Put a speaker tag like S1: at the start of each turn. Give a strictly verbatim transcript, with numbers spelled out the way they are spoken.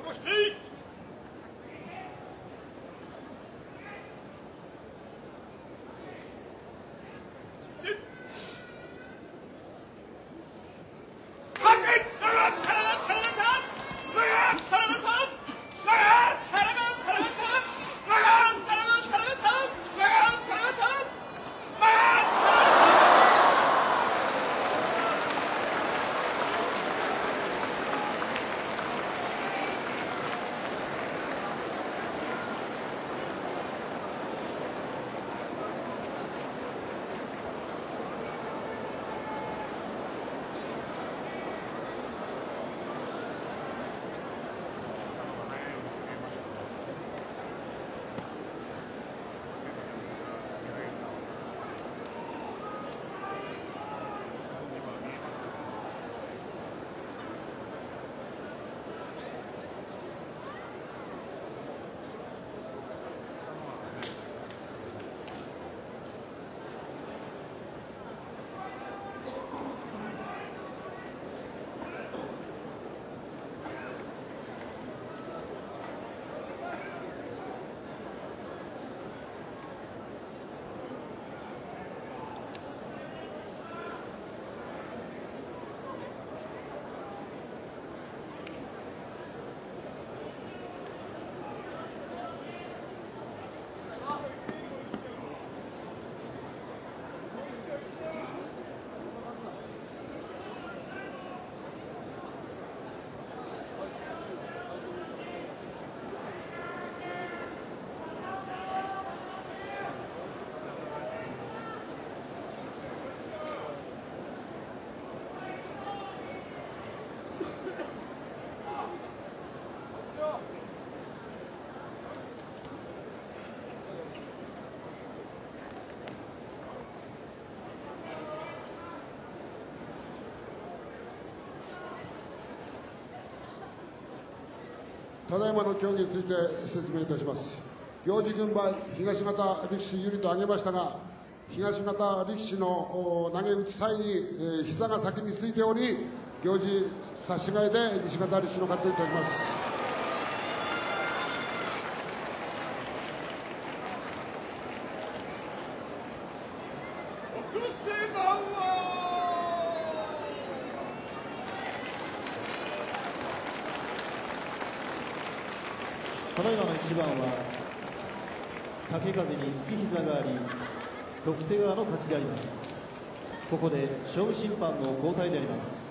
S1: ただいまの競技について説明いたします。行司軍配、東方力士有利と挙げましたが、東方力士の投げ打つ際に、えー、膝が先についており、行司差し替えで西方力士の勝ちといたします。
S2: ただいまの一番は竹風に突き膝があり徳瀬川の勝ちであります。ここで勝負審判の交代であります。